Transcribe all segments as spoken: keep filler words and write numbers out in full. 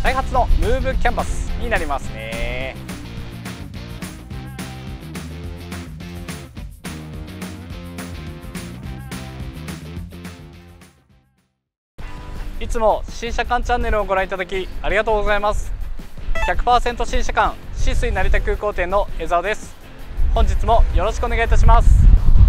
ダイハツのムーブキャンバスになりますね。いつも新車館チャンネルをご覧いただきありがとうございます。 ひゃくパーセント 新車館シスイ成田空港店の江澤です。本日もよろしくお願いいたします。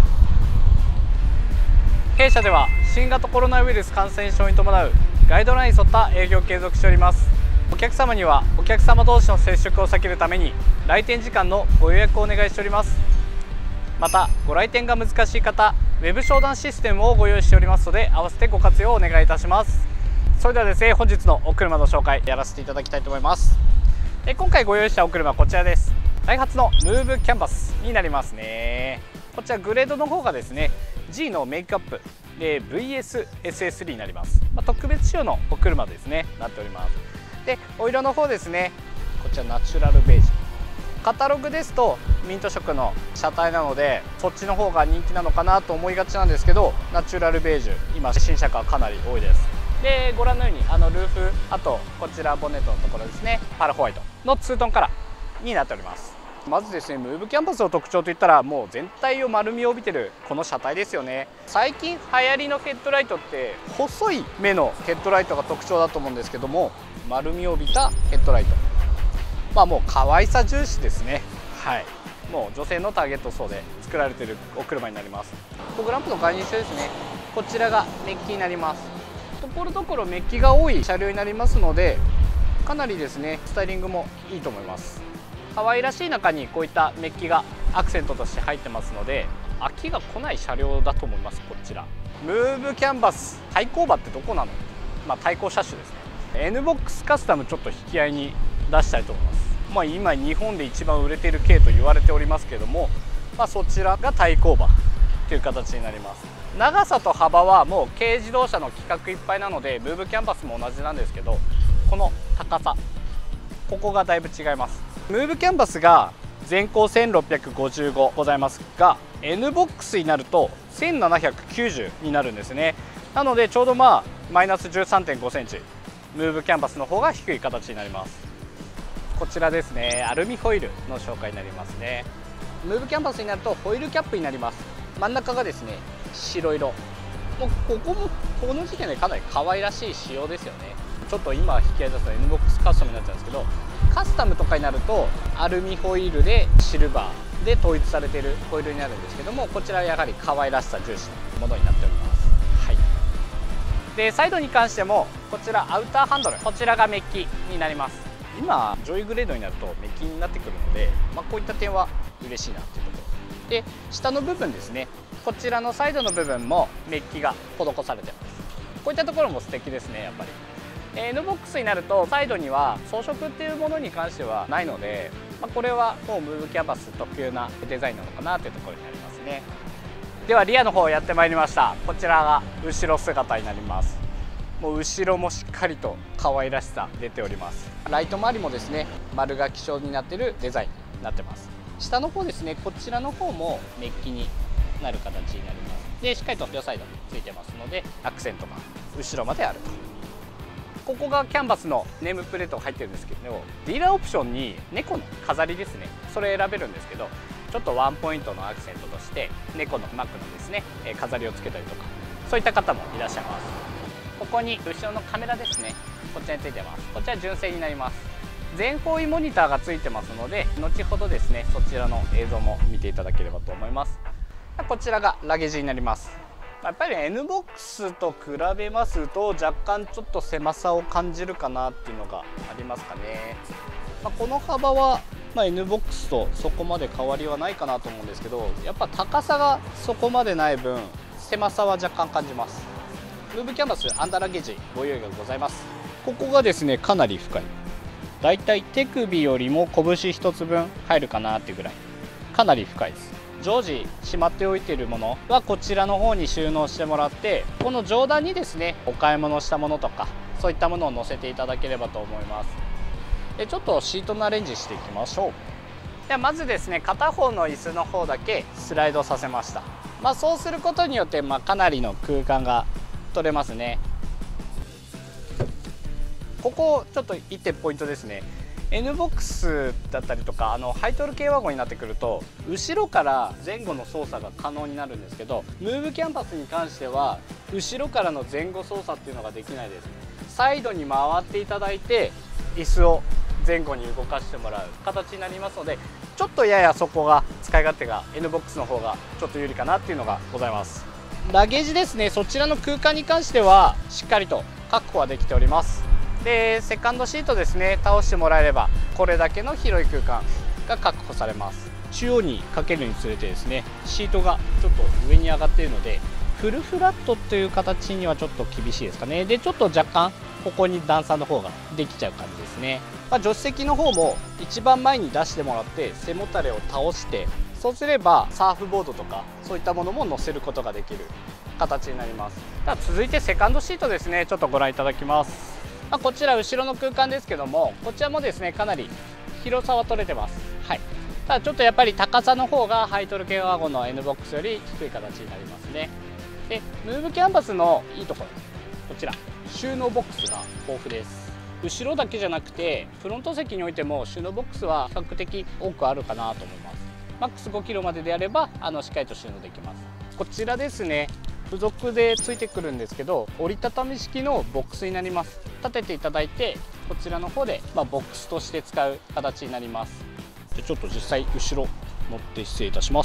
弊社では新型コロナウイルス感染症に伴うガイドラインに沿った営業を継続しております。お客様にはお客様同士の接触を避けるために来店時間のご予約をお願いしております。またご来店が難しい方、ウェブ商談システムをご用意しておりますので、合わせてご活用をお願いいたします。それではですね、本日のお車の紹介やらせていただきたいと思います。え今回ご用意したお車はこちらです。ダイハツのムーブキャンバスになりますね。こちらグレードの方がですね G のメイクアップで ブイエスエスエススリー になります。まあ、特別仕様のお車ですねなっております。でお色の方ですね、こちらナチュラルベージュ、カタログですとミント色の車体なのでそっちの方が人気なのかなと思いがちなんですけど、ナチュラルベージュ今新車がかなり多いです。でご覧のようにあのルーフ、あとこちらボンネットのところですね、パールホワイトのツートンカラーになっております。まずですね、ムーブキャンバスの特徴といったらもう全体を丸みを帯びてるこの車体ですよね。最近流行りのヘッドライトって細い目のヘッドライトが特徴だと思うんですけども、丸みを帯びたヘッドライト、まあもう可愛さ重視ですね。はい、もう女性のターゲット層で作られているお車になります。フォグランプの概念車ですね、こちらがメッキになります。ところどころメッキが多い車両になりますので、かなりですねスタイリングもいいと思います。可愛らしい中にこういったメッキがアクセントとして入ってますので、飽きが来ない車両だと思います。こちらムーブキャンバス対抗馬ってどこなの、まあ、対抗車種ですね。 エヌボックス カスタムちょっと引き合いに出したいと思います。まあ、今日本で一番売れている軽と言われておりますけれども、まあ、そちらが対抗馬という形になります。長さと幅はもう軽自動車の規格いっぱいなのでムーブキャンバスも同じなんですけど、この高さここがだいぶ違います。ムーブキャンバスが全高せんろっぴゃくごじゅうごございますが、 エヌボックス になるとせんななひゃくきゅうじゅうになるんですね。なのでちょうどまあマイナス じゅうさんてんごセンチ、ムーブキャンバスの方が低い形になります。こちらですね、アルミホイールの紹介になりますね。ムーブキャンバスになるとホイールキャップになります。真ん中がですね白色、もうここもこの時点でかなり可愛らしい仕様ですよね。ちょっと今引き合い出すと エヌボックス カスタムになっちゃうんですけど、カスタムとかになるとアルミホイールでシルバーで統一されているホイールになるんですけども、こちらはやはり可愛らしさ重視のものになっております。はい、でサイドに関してもこちらアウターハンドル、こちらがメッキになります。今ジョイグレードになるとメッキになってくるので、まあ、こういった点は嬉しいなっていうところで、下の部分ですね、こちらのサイドの部分もメッキが施されてます。こういったところも素敵ですね。やっぱり エヌボックス になるとサイドには装飾っていうものに関してはないので、まあ、これはもうムーブキャンバス特有なデザインなのかなというところになりますね。ではリアの方やってまいりました。こちらが後ろ姿になります。もう後ろもしっかりと可愛らしさ出ております。ライト周りもですね丸が基調になっているデザインになってます。下の方ですね、こちらの方もメッキになる形になります。でしっかりと両サイドについてますのでアクセントが後ろまであると。ここがキャンバスのネームプレートが入ってるんですけど、ディーラーオプションに猫の飾りですね、それ選べるんですけど、ちょっとワンポイントのアクセントとして猫のマークのですね飾りをつけたりとか、そういった方もいらっしゃいます。ここに後ろのカメラですね、こちらについてます。こちら純正になります。全方位モニターがついてますので、後ほどですねそちらの映像も見ていただければと思います。こちらがラゲージになります。やっぱり エヌボックス と比べますと若干ちょっと狭さを感じるかなっていうのがありますかね。まあ、この幅は、まあ、エヌボックス とそこまで変わりはないかなと思うんですけど、やっぱ高さがそこまでない分狭さは若干感じます。ムーブキャンバスアンダーラゲージご用意がございます。ここがですねかなり深い、だいたい手首よりも拳一つ分入るかなっていうぐらいかなり深いです。常時しまっておいているものはこちらの方に収納してもらって、この上段にですねお買い物したものとかそういったものを載せていただければと思います。でちょっとシートのアレンジしていきましょう。ではまずですね片方の椅子の方だけスライドさせました。まあ、そうすることによって、まあ、かなりの空間が取れますね。 ここちょっといってんポイントですね。 N ボックスだったりとかあのハイトル系ワゴンになってくると後ろから前後の操作が可能になるんですけど、ムーブキャンパスに関しては後ろからの前後操作っていうのができないです。サイドに回っていただいて椅子を前後に動かしてもらう形になりますので、ちょっとややそこが使い勝手が N ボックスの方がちょっと有利かなっていうのがございます。ラゲージですね、そちらの空間に関してはしっかりと確保はできております。でセカンドシートですね、倒してもらえればこれだけの広い空間が確保されます。中央にかけるにつれてですね、シートがちょっと上に上がっているのでフルフラットという形にはちょっと厳しいですかね。でちょっと若干ここに段差の方ができちゃう感じですね。まあ、助手席の方も一番前に出してもらって背もたれを倒して、そうすればサーフボードとかそういったものも乗せることができる形になります。では続いてセカンドシートですね、ちょっとご覧いただきます。まあ、こちら後ろの空間ですけども、こちらもですねかなり広さは取れてます。はい、ただちょっとやっぱり高さの方がハイトル系ワゴンの N ボックスより低い形になりますね。でムーブキャンバスのいいところ、こちら収納ボックスが豊富です。後ろだけじゃなくてフロント席においても収納ボックスは比較的多くあるかなと思います。マックスごキロまでであればあのしっかりと収納できます。こちらですね、付属でついてくるんですけど折りたたみ式のボックスになります。立てていただいてこちらの方で、まあ、ボックスとして使う形になります。でちょっと実際後ろ乗って失礼いたします。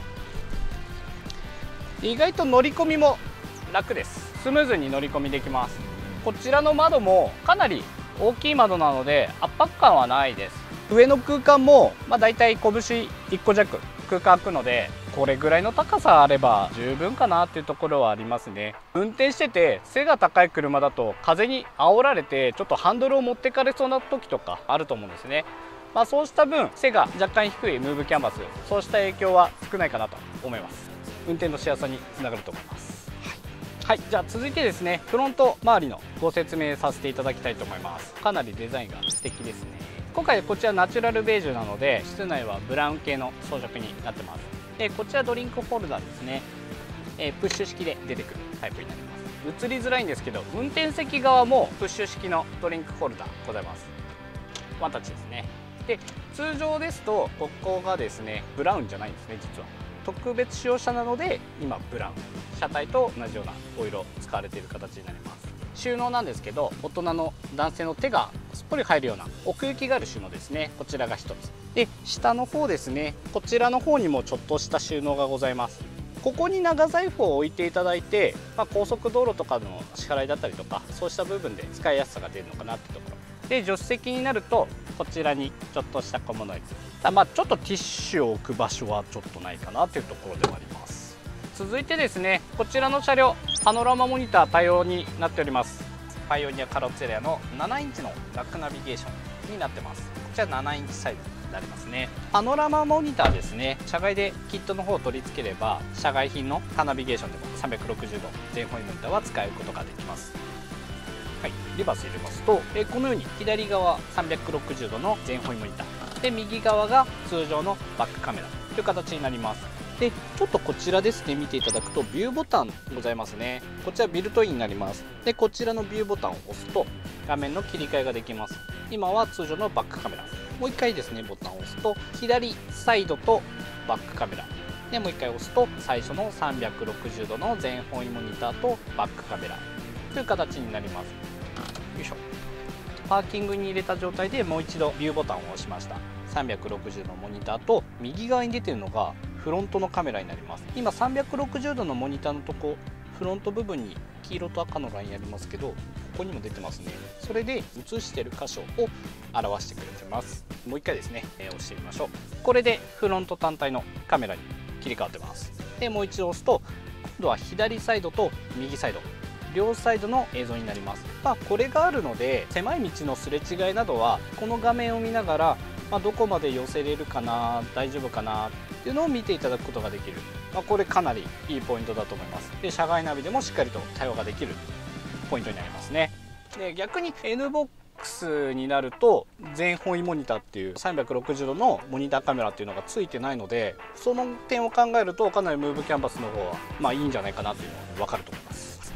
意外と乗り込みも楽です。スムーズに乗り込みできます。こちらの窓もかなり大きい窓なので圧迫感はないです。上の空間も、まあ、だいたい拳いっこ弱空間空くので、これぐらいの高さあれば十分かなっていうところはありますね。運転してて背が高い車だと風に煽られてちょっとハンドルを持ってかれそうな時とかあると思うんですね。まあ、そうした分背が若干低いムーブキャンバス、そうした影響は少ないかなと思います。運転のしやすさにつながると思います。はい、じゃあ続いてですね、フロント周りのご説明させていただきたいと思います。かなりデザインが素敵ですね。今回こちらナチュラルベージュなので室内はブラウン系の装飾になってます。でこちらドリンクホルダーですね、えー、プッシュ式で出てくるタイプになります。映りづらいんですけど運転席側もプッシュ式のドリンクホルダーございます。ワンタッチですね。で通常ですとここがですねブラウンじゃないんですね。実は特別使用車なので今ブラウン、車体と同じようなお色使われている形になります。収納なんですけど大人の男性の手がすっぽり入るような奥行きがある収納ですね。こちらがひとつで、下の方ですね、こちらの方にもちょっとした収納がございます。ここに長財布を置いていただいて、まあ、高速道路とかの支払いだったりとかそうした部分で使いやすさが出るのかなってところで、助手席になるとこちらにちょっとした小物入れ、ただまあちょっとティッシュを置く場所はちょっとないかなというところではあります。続いてですね、こちらの車両パノラマモニター対応になっております。パイオニアカロッツェリアのななインチのラックナビゲーションになってます。こちらななインチサイズになりますね。パノラマモニターですね、車外でキットの方を取り付ければ社外品のカーナビゲーションでもさんびゃくろくじゅうど全方位モニターは使うことができます。はい、リバース入れますと、えこのように左側さんびゃくろくじゅうどの全方位モニターで、右側が通常のバックカメラという形になります。でちょっとこちらですね、見ていただくとビューボタンございますね。こちらビルトインになります。でこちらのビューボタンを押すと画面の切り替えができます。今は通常のバックカメラ、もう一回ですねボタンを押すと左サイドとバックカメラで、もう一回押すと最初のさんびゃくろくじゅうどの全方位モニターとバックカメラという形になります。よいしょ。パーキングに入れた状態でもう一度ビューボタンを押しました。さんびゃくろくじゅうどのモニターと右側に出てるのがフロントのカメラになります。今さんびゃくろくじゅうどのモニターのとこフロント部分に黄色と赤のラインありますけど、ここにも出てますね。それで映してる箇所を表してくれてます。もう一回ですね、えー、押してみましょう。これでフロント単体のカメラに切り替わってます。でもう一度押すと今度は左サイドと右サイド両サイドの映像になります。まあ、これがあるので狭い道のすれ違いなどはこの画面を見ながら、まあ、どこまで寄せれるかな、大丈夫かなっていうのを見ていただくことができる、まあ、これかなりいいポイントだと思います。で車外ナビでもしっかりと対応ができるポイントになりますね。で逆に N ボックスになると全方位モニターっていうさんびゃくろくじゅうどのモニターカメラっていうのがついてないので、その点を考えるとかなりムーブキャンバスの方はまあいいんじゃないかなっていうのが分かると思います。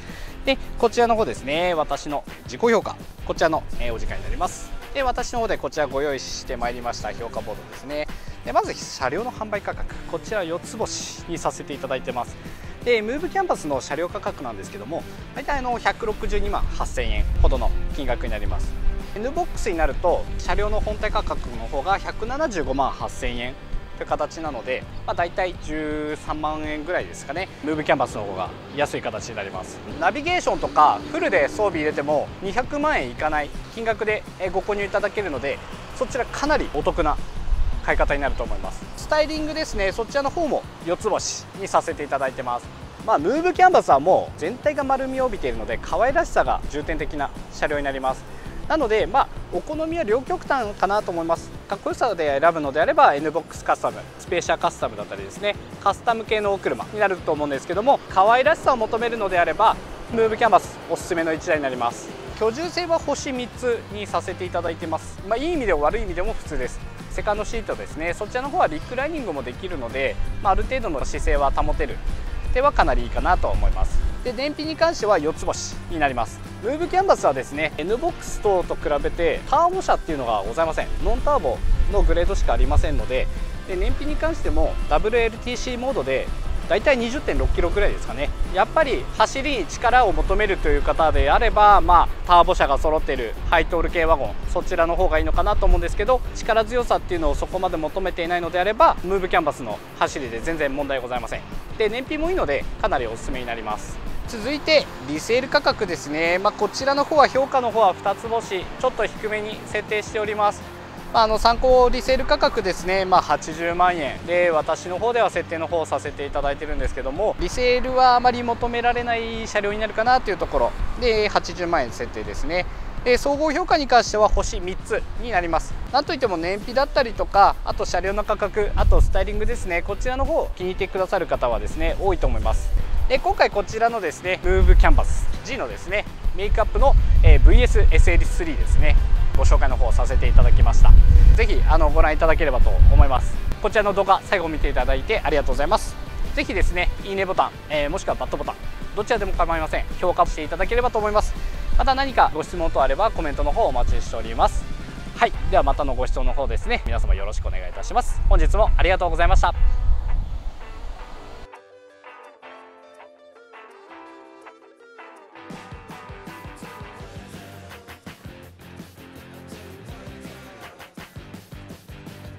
でこちらの方ですね、私の自己評価、こちらのお時間になります。で私の方でこちらご用意してまいりました評価ボードですね。でまず車両の販売価格、こちらよっつ星にさせていただいてます。でムーブキャンパスの車両価格なんですけども、大体あのひゃくろくじゅうにまんはっせんえんほどの金額になります。 N ボックスになると車両の本体価格の方がひゃくななじゅうごまんはっせんえんという形なので、まあ、大体じゅうさんまんえんぐらいですかね。ムーブキャンパスの方が安い形になります。ナビゲーションとかフルで装備入れてもにひゃくまんえんいかない金額でご購入いただけるので、そちらかなりお得な買い方になると思います。スタイリングですね、そちらの方もよっつ星にさせていただいてます。まあ、ムーブキャンバスはもう全体が丸みを帯びているので可愛らしさが重点的な車両になります。なので、まあ、お好みは両極端かなと思います。かっこよさで選ぶのであれば N ボックスカスタム、スペーシャカスタムだったりですね、カスタム系のお車になると思うんですけども、可愛らしさを求めるのであればムーブキャンバスおすすめのいちだいになります。居住性は星みっつにさせていただいてます。まあ、いい意味でも悪い意味でも普通です。セカンドシートですね、そちらの方はリクライニングもできるので、まあ、ある程度の姿勢は保てるではかなりいいかなと思います。で燃費に関してはよっつ星になります。ムーブキャンバスはですね N ボックス等と比べてターボ車っていうのがございません。ノンターボのグレードしかありませんので、で燃費に関しても ダブリューエルティーシー モードでだいたい にじゅってんろっキロぐらいですかね。やっぱり走りに力を求めるという方であれば、まあ、ターボ車が揃っているハイトール系ワゴン、そちらの方がいいのかなと思うんですけど、力強さっていうのをそこまで求めていないのであればムーブキャンバスの走りで全然問題ございません。で燃費もいいのでかなりおすすめになります。続いてリセール価格ですね、まあ、こちらの方は評価の方はふたつ星、ちょっと低めに設定しております。あの参考リセール価格ですね、まあ、はちじゅうまんえんで、私の方では設定の方をさせていただいてるんですけども、リセールはあまり求められない車両になるかなというところではちじゅうまんえん設定ですね。で総合評価に関しては星みっつになります。なんといっても燃費だったりとか、あと車両の価格、あとスタイリングですね、こちらの方気に入ってくださる方はですね多いと思います。で今回こちらのですねムーブキャンバス G のですねメイクアップの ブイエスエスエルスリー ですね、ご紹介の方をさせていただきました。ぜひあのご覧いただければと思います。こちらの動画最後見ていただいてありがとうございます。ぜひですねいいねボタン、えー、もしくはバッドボタン、どちらでも構いません。評価していただければと思います。また何かご質問等あればコメントの方お待ちしております。はい、ではまたのご視聴の方ですね、皆様よろしくお願いいたします。本日もありがとうございました。